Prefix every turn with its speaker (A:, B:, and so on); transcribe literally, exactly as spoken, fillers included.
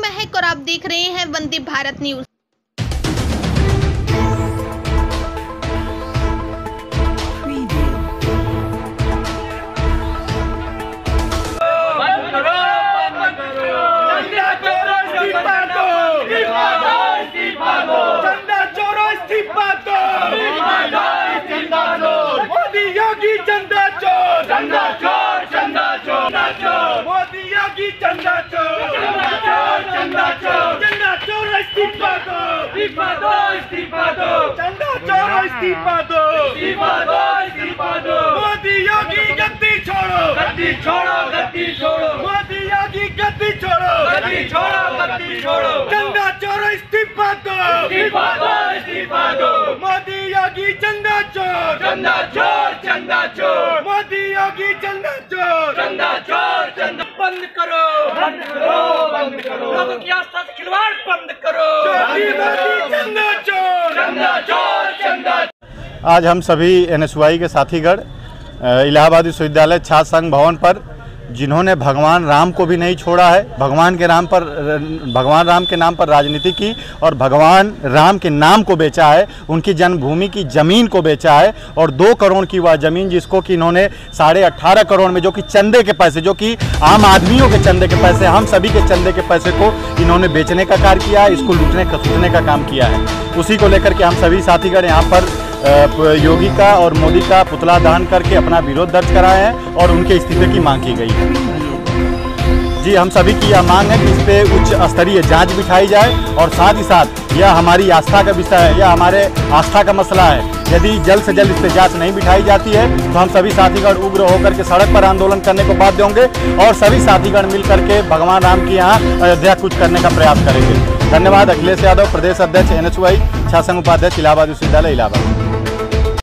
A: महक और आप देख रहे हैं वंदे भारत न्यूज।
B: मोदी योगी चंदा चोर, चंदा चोर, चंदा चोर, मोदी योगी चंदा चोर, चंदा चोर, चंदा चोर, चंदा चोर इस्तीफा दो, इस्तीफा दो, इस्तीफा दो, चंदा चोर इस्तीफा दो, इस्तीफा दो, इस्तीफा दो, मोदी योगी गद्दी छोड़ो, गद्दी छोड़ो, गद्दी छोड़ो, मोदी योगी गद्दी छोड़ो, गद्दी छोड़ो, गद्दी छोड़ो, चंदा चोर इस्तीफा दो, इस्तीफा दो, इस्तीफा दो, मोदी योगी चंदा चोर, चंदा चोर, चंदा चोर, मोदी योगी चंदा चोर, चंदा चोर, चंदा बंद करो, बंद करो, बंद करो, लोगों की आस्था से खिलवाड़ बंद करो, मोदी चंदा चोर, चंदा चोर, चंदा।
C: आज हम सभी एन एस यू आई के साथीगण इलाहाबाद विश्वविद्यालय छात्र संघ भवन पर, जिन्होंने भगवान राम को भी नहीं छोड़ा है, भगवान के नाम पर भगवान राम के नाम पर राजनीति की और भगवान राम के नाम को बेचा है, उनकी जन्मभूमि की ज़मीन को बेचा है और दो करोड़ की वह ज़मीन जिसको कि इन्होंने साढ़े अट्ठारह करोड़ में, जो कि चंदे के पैसे, जो कि आम आदमियों के चंदे के पैसे, हम सभी के चंदे के पैसे को इन्होंने बेचने का कार्य किया है, इसको लूटने का सूचने का काम किया है। उसी को लेकर के हम सभी साथीगण यहाँ पर योगी का और मोदी का पुतला दहन करके अपना विरोध दर्ज कराए हैं और उनके इस्तीफे की मांग की गई है। जी, हम सभी की यह मांग है कि इस पे उच्च स्तरीय जांच बिठाई जाए और साथ ही साथ यह हमारी आस्था का विषय है, यह हमारे आस्था का मसला है। यदि जल्द से जल्द इस पे जांच नहीं बिठाई जाती है तो हम सभी साथीगण उग्र होकर के सड़क पर आंदोलन करने को बाध्य होंगे और सभी साथीगण मिलकर के भगवान राम की यहाँ अयोध्या कूच करने का प्रयास करेंगे। धन्यवाद। अखिलेश यादव, प्रदेश अध्यक्ष एन एस यू आई छात्र संघ उपाध्यक्ष इलाहाबाद विश्वविद्यालय इलाहाबाद।